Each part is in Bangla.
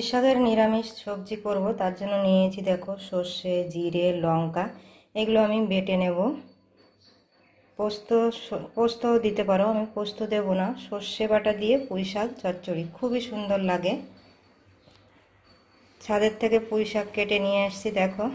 শাকের নিরামিষ সবজি করব, তার জন্য নিয়েছি দেখো সর্ষে, জিরে, লঙ্কা। এগুলো আমি বেটে নেব। পোস্তও দিতে পারো, আমি পোস্ত দেব না। সর্ষে বাটা দিয়ে পুঁই শাক চচ্চড়ি খুবই সুন্দর লাগে। ছাদের থেকে পুঁই শাক কেটে নিয়ে আসছি দেখো।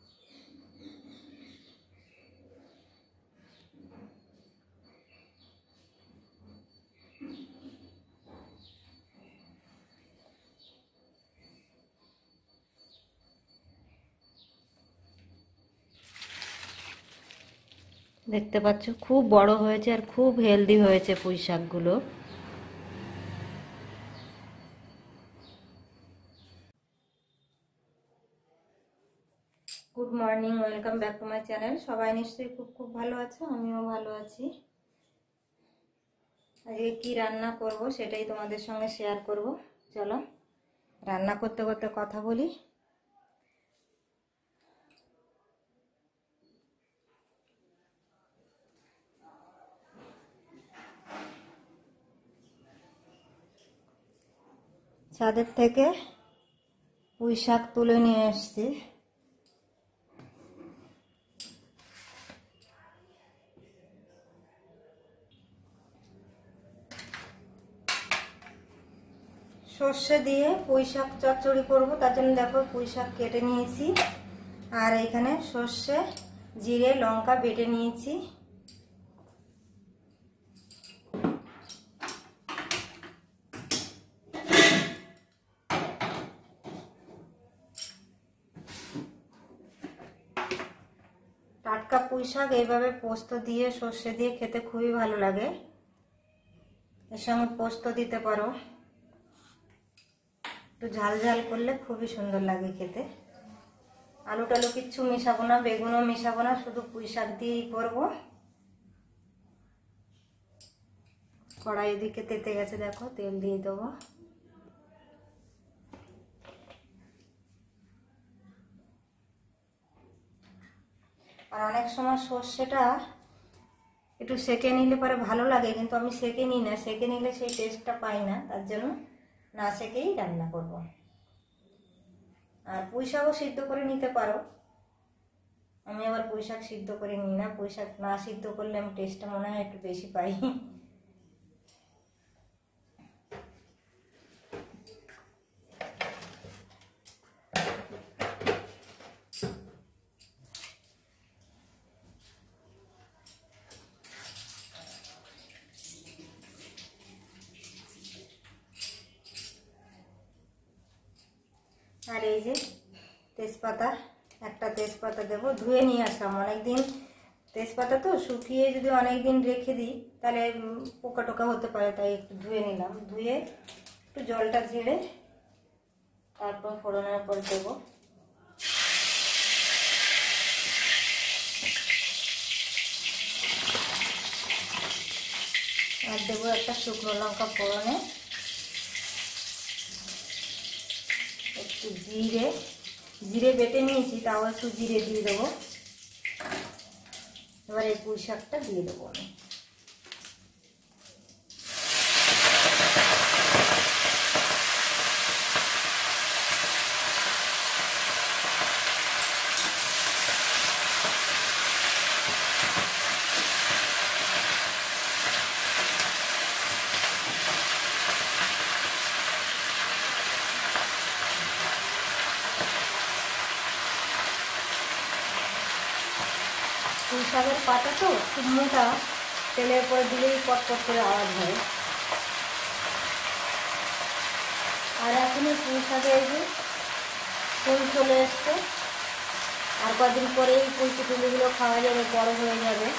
দেখতে পাচ্ছ খুব বড় হয়েছে আর খুব হেলদি হয়েছে পুঁই শাকগুলো। Good morning, welcome back to my channel. সবাই নিশ্চয়ই খুব খুব ভালো আছো, আমিও ভালো আছি। আজকে কি রান্না করব সেটাই তোমাদের সঙ্গে শেয়ার করব। চলো রান্না করতে করতে কথা বলি। ছাদের থেকে পুঁই শাক তুলে নিয়ে এসছি। সর্ষে দিয়ে পুঁই শাক চচ্চড়ি করবো, তার জন্য দেখো পুঁই শাক কেটে নিয়েছি। আর এখানে সর্ষে, জিরে, লঙ্কা বেটে নিয়েছি। টাটকা পুঁই শাক এইভাবে পোস্ত দিয়ে সর্ষে দিয়ে খেতে খুবই ভালো লাগে। এর সঙ্গে পোস্ত দিতে পারো, একটু ঝাল ঝাল করলে খুবই সুন্দর লাগে খেতে। আলু টালু কিচ্ছু মেশাবো না, বেগুনও মেশাবো না, শুধু পুঁই শাক দিয়েই করবো। কড়াই এদিকে তেতে গেছে দেখো, তেল দিয়ে দেবো। আর অনেক সময় সর্ষেটা একটু সেকে নিলে পরে ভালো লাগে, কিন্তু আমি সেকে নিই না। সেকে নিলে সেই টেস্টটা পাই না, তার জন্য না সেকেই রান্না করব। আর পুঁই শাকও সিদ্ধ করে নিতে পারো, আমি আবার পুঁই শাক সিদ্ধ করে নিই না। পুঁই শাক না সিদ্ধ করলে আমি টেস্টটা মনে হয় একটু বেশি পাই। আর এই যে তেজপাতা, একটা তেজপাতা দেবো। ধুয়ে নিয়ে আসলাম অনেকদিন। তেজপাতা তো শুকিয়ে যদি অনেকদিন রেখে দিই তাহলে পোকা টোকা হতে পারে, তাই একটু ধুয়ে নিলাম। ধুয়ে একটু জলটা ঝেড়ে তারপর ফোড়নের পর দেবো। আর দেবো একটা শুকনো লঙ্কা ফোড়নে, একটু জিরে। জিরে বেটে নিয়েছি, তাও একটু জিরে দিয়ে দেবো। এবার এই পুঁই শাকটা দিয়ে দেবো আমি। পুঁই শাকের পাতা তো খুব মোটা, তেলের পরে দিলেই পটপট করে আওয়াজ হয়। আর এখনই পুঁই শাকে এই যে ফুল চলে এসছে, আর কদিন পরেই পুঁই টুলিগুলো খাওয়া যাবে, বড় হয়ে যাবে।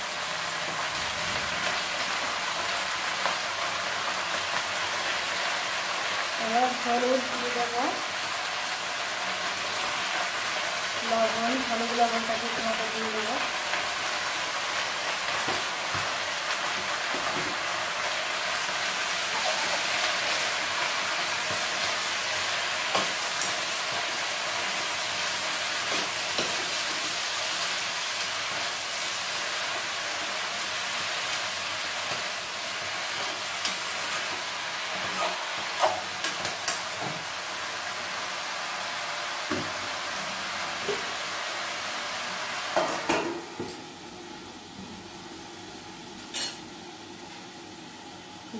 এবার হলুদ দিয়ে দেবো, লবণ, হলুদ লবণটা ঠিক মতো দিয়ে দেবো।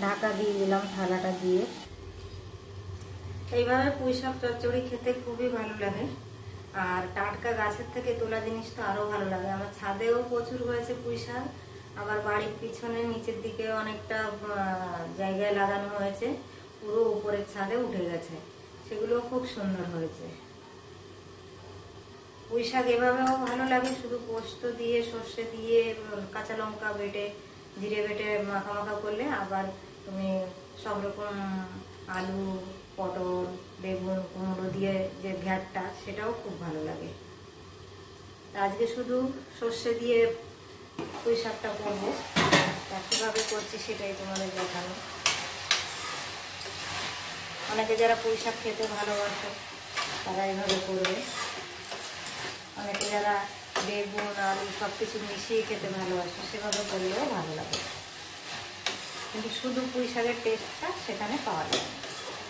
ঢাকা দিয়ে দিলাম থালাটা দিয়ে। এইভাবে পুঁই শাক চচ্চড়ি খেতে খুবই ভালো লাগে, আর টাটকা গাছের থেকে তোলা জিনিস তো আরও ভালো লাগে। আমার ছাদেও প্রচুর হয়েছে পুঁই শাক, আবার বাড়ির পিছনে নিচের দিকে অনেকটা জায়গায় লাগানো হয়েছে, পুরো উপরের ছাদে উঠে গেছে, সেগুলোও খুব সুন্দর হয়েছে। পুঁই শাক এভাবেও ভালো লাগে, শুধু পোস্ত দিয়ে সর্ষে দিয়ে কাঁচা লঙ্কা বেটে জিরে বেটে মাখা মাখা করলে, আবার তুমি সব রকম আলু পটল বেগুন কুমড়ো দিয়ে যে ঘ্যাটটা, সেটাও খুব ভালো লাগে। আজকে শুধু সর্ষে দিয়ে পুঁই শাকটা করবো, কীভাবে করছি সেটাই তোমাদের দেখানো। অনেকে যারা পুঁই শাক খেতে ভালোবাসে তারা এইভাবে করবে, অনেকে যারা বেগুন আলু সব কিছু মিশিয়ে খেতে ভালোবাসে সেভাবে করলেও ভালো লাগে, কিন্তু শুধু পুঁই শাকের টেস্টটা সেখানে পাওয়া যায় না।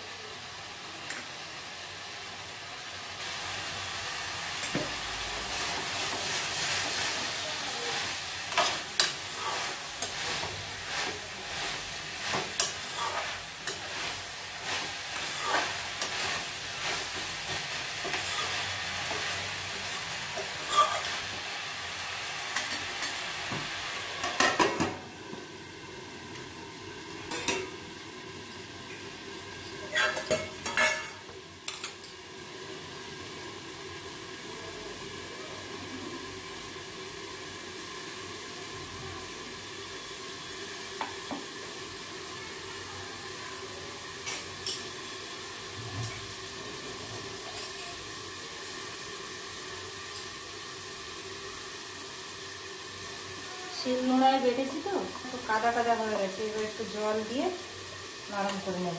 শিলনোড়ায় বেটেছি তো একটু কাদা কাদা হয়ে গেছে, এবার একটু জল দিয়ে নরম করে নেব।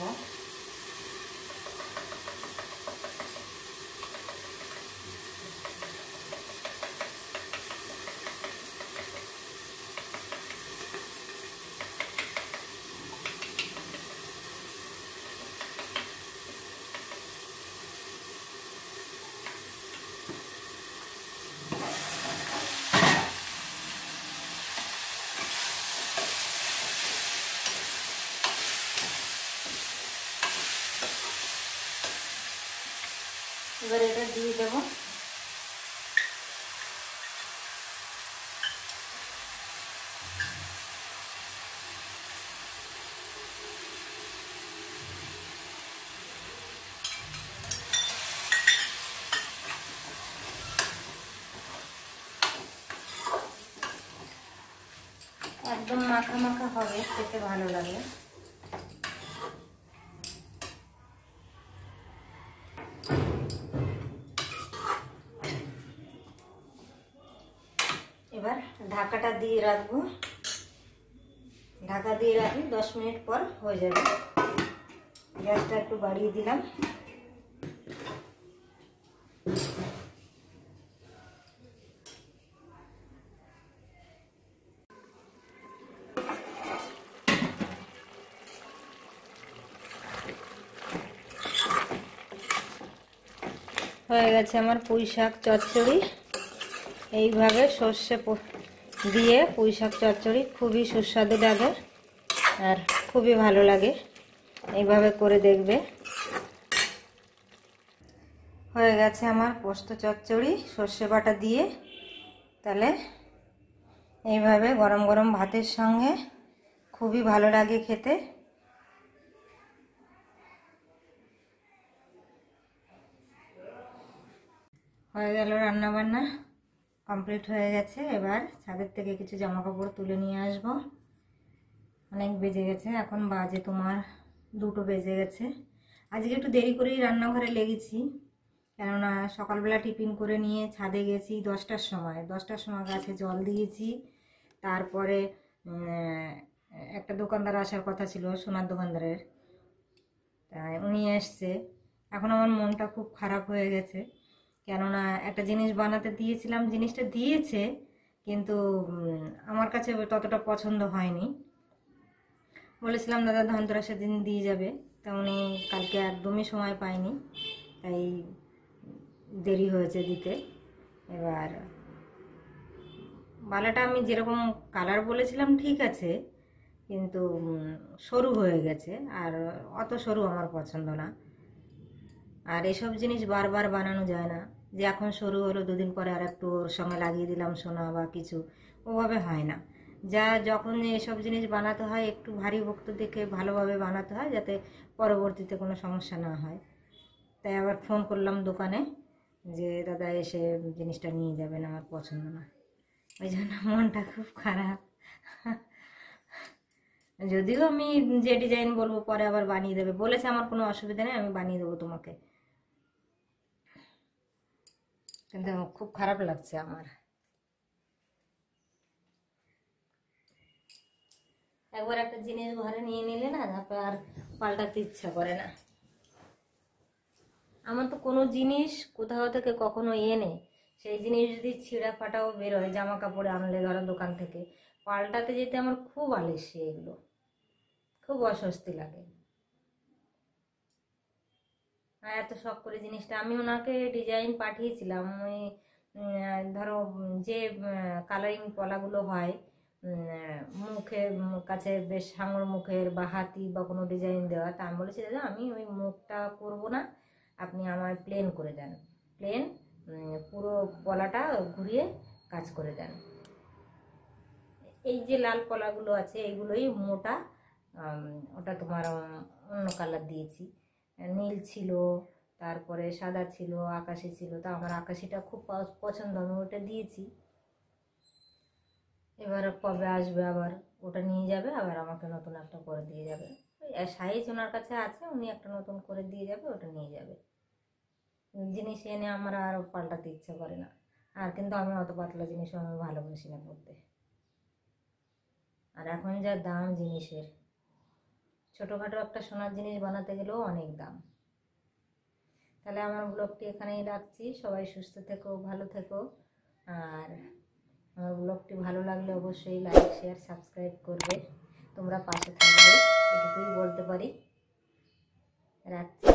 এবার এটা দিয়ে দেবো। একদম মাখা মাখা হবে, খেতে ভালো লাগে। এবার ঢাকাটা দিয়ে রাখবো, ঢাকা দিয়ে রাখি 10 মিনিট পর হয়ে যাবে। গ্যাসটা একটু বাড়িয়ে দিলাম। হয়ে গেছে আমার পুঁই শাক চচ্চড়ি। এইভাবে সর্ষে দিয়ে পুঁই শাক চচ্চড়ি খুবই সুস্বাদু লাগে আর খুবই ভালো লাগে, এইভাবে করে দেখবে। হয়ে গেছে আমার পোস্ত চচ্চড়ি সর্ষে বাটা দিয়ে। তাহলে এইভাবে গরম গরম ভাতের সঙ্গে খুবই ভালো লাগে খেতে। হয়ে গেল রান্না বান্না কমপ্লিট হয়ে গেছে। এবার ছাদের থেকে কিছু জামা কাপড় তুলে নিয়ে আসবো। অনেক বেজে গেছে, এখন বাজে তোমার 2টো বেজে গেছে। আজকে একটু দেরি করেই রান্নাঘরে লেগেছি, কেননা সকালবেলা টিফিন করে নিয়ে ছাদে গেছি 10টার সময়। 10টার সময় গাছে জল দিয়েছি। তারপরে একটা দোকানদার আসার কথা ছিল, সোনার দোকানদারের, তাই উনি এসছে। এখন আমার মনটা খুব খারাপ হয়ে গেছে, কেননা একটা জিনিস বানাতে দিয়েছিলাম, জিনিসটা দিয়েছে কিন্তু আমার কাছে ততটা পছন্দ হয়নি। বলেছিলাম দাদা ধনতেরাসের দিন দিয়ে যাবে, তা উনি কালকে একদমই সময় পায়নি, তাই দেরি হয়েছে দিতে। এবার বালাটা আমি যেরকম কালার বলেছিলাম ঠিক আছে, কিন্তু সরু হয়ে গেছে, আর অত সরু আমার পছন্দ না। আর এসব জিনিস বারবার বানানো যায় না, যে এখন সরু হলো 2 দিন পরে আর একটু ওর সঙ্গে লাগিয়ে দিলাম সোনা বা কিছু, ওভাবে হয় না। যা যখন এসব জিনিস বানাতে হয় একটু ভারী ভক্ত দেখে ভালোভাবে বানাতে হয়, যাতে পরবর্তীতে কোনো সমস্যা না হয়। তাই আবার ফোন করলাম দোকানে যে দাদা এসে জিনিসটা নিয়ে যাবেন, আমার পছন্দ না। ওই জন্য মনটা খুব খারাপ। যদিও আমি যে ডিজাইন বলবো পরে আবার বানিয়ে দেবে বলেছে, আমার কোনো অসুবিধা নেই, আমি বানিয়ে দেবো তোমাকে। কিন্তু খুব খারাপ লাগছে আমার। একবার একটা জিনিস ঘরে নিয়ে নিলে না, তারপর আর পাল্টাতে ইচ্ছা করে না। আমার তো কোনো জিনিস কোথাও থেকে কখনো এনে সেই জিনিস যদি ছিঁড়া ফাটাও বেরোয়, জামা কাপড়ে আনলে ধরো দোকান থেকে, পাল্টাতে যেতে আমার খুব আলস্য, এগুলো খুব অস্বস্তি লাগে। আর এত শখ করে জিনিসটা আমি ওনাকে ডিজাইন পাঠিয়েছিলাম, ওই ধরো যে কালারিং পলাগুলো হয় মুখের কাছে বেশ হাঙর মুখের বা হাতি বা কোনো ডিজাইন দেওয়া, তা আমি বলেছি দাদা আমি ওই মুখটা করব না, আপনি আমার প্লেন করে দেন, প্লেন পুরো পলাটা ঘুরিয়ে কাজ করে দেন। এই যে লাল পলাগুলো আছে এইগুলোই মোটা, ওটা তোমার অন্য কালার দিয়েছি, নীল ছিল, তারপরে সাদা ছিল, আকাশি ছিল, তা আমার আকাশিটা খুব পছন্দ, আমি ওটা দিয়েছি। এবার কবে আসবে আবার ওটা নিয়ে যাবে, আবার আমাকে নতুন একটা করে দিয়ে যাবে। সাইজ ওনার কাছে আছে, উনি একটা নতুন করে দিয়ে যাবে, ওটা নিয়ে যাবে। জিনিস এনে আমার আর পাল্টাতে ইচ্ছে করে না। আর কিন্তু আমি অত পাতলা জিনিসও আমি ভালোবাসি না করতে। আর এখন যা দাম জিনিসের, ছোটোখাটো একটা সোনার জিনিস বানাতে গেলেও অনেক দাম। তাহলে আমার ব্লগটি এখানেই রাখছি, সবাই সুস্থ থেকো, ভালো থেকো। আর আমার ব্লগটি ভালো লাগলে অবশ্যই লাইক শেয়ার সাবস্ক্রাইব করবে, তোমরা পাশে থাকবে, এটুকুই বলতে পারি। রাখছি।